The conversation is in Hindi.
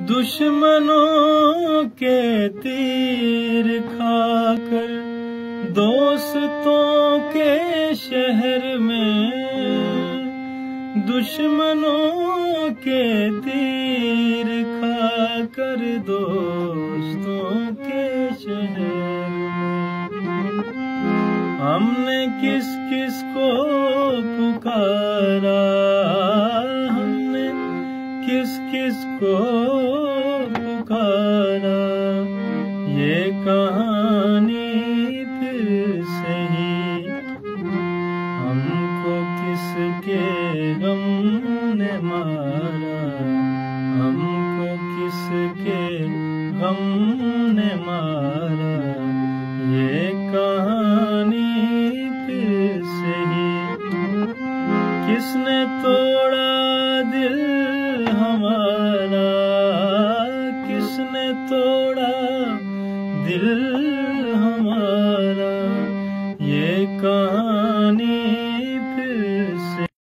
दुश्मनों के तीर खाकर दोस्तों के शहर में, दुश्मनों के तीर खाकर दोस्तों के शहर में, हमने किस किस को पुकारा, हमने किस किस को पुकारा। ये कहानी फिर से ही हमको किसके गम ने मारा, हमको किसके गम ने मारा। ये कहानी फिर से ही, किसने तोड़ा दिल हमारा, किसने तोड़ा दिल हमारा। ये कहानी